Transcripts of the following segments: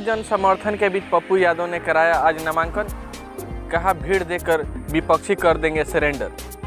जन समर्थन के बीच पप्पू यादव ने कराया आज नामांकन, कहा भीड़ देखकर विपक्षी कर देंगे सरेंडर।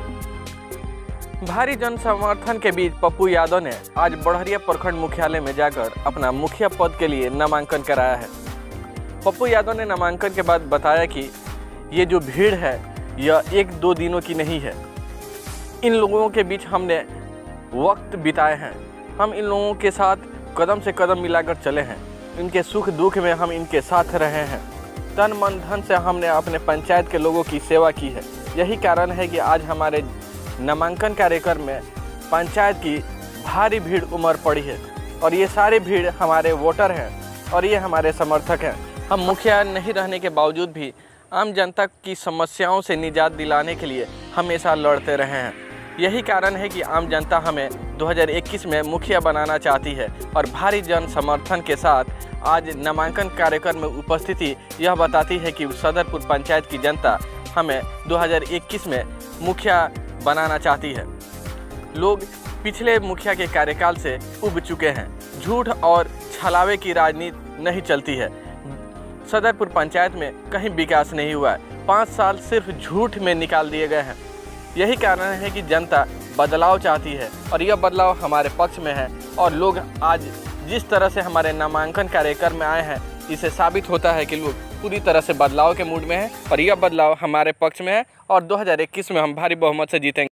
भारी जन समर्थन के बीच पप्पू यादव ने आज बड़हरिया प्रखंड मुख्यालय में जाकर अपना मुखिया पद के लिए नामांकन कराया है। पप्पू यादव ने नामांकन के बाद बताया कि ये जो भीड़ है यह 1-2 दिनों की नहीं है। इन लोगों के बीच हमने वक्त बिताए हैं, हम इन लोगों के साथ कदम से कदम मिलाकर चले हैं, इनके सुख दुख में हम इनके साथ रहे हैं। तन मन धन से हमने अपने पंचायत के लोगों की सेवा की है। यही कारण है कि आज हमारे नामांकन कार्यक्रम में पंचायत की भारी भीड़ उमड़ पड़ी है और ये सारी भीड़ हमारे वोटर हैं और ये हमारे समर्थक हैं। हम मुखिया नहीं रहने के बावजूद भी आम जनता की समस्याओं से निजात दिलाने के लिए हमेशा लड़ते रहे हैं। यही कारण है कि आम जनता हमें 2021 में मुखिया बनाना चाहती है और भारी जन समर्थन के साथ आज नामांकन कार्यक्रम में उपस्थिति यह बताती है कि सदरपुर पंचायत की जनता हमें 2021 में मुखिया बनाना चाहती है। लोग पिछले मुखिया के कार्यकाल से उब चुके हैं। झूठ और छलावे की राजनीति नहीं चलती है। सदरपुर पंचायत में कहीं विकास नहीं हुआ है। 5 साल सिर्फ झूठ में निकाल दिए गए हैं। यही कारण है कि जनता बदलाव चाहती है और यह बदलाव हमारे पक्ष में है और लोग आज जिस तरह से हमारे नामांकन कार्यक्रम में आए हैं, इससे साबित होता है कि लोग पूरी तरह से बदलाव के मूड में हैं और यह बदलाव हमारे पक्ष में है और 2021 में हम भारी बहुमत से जीतेंगे।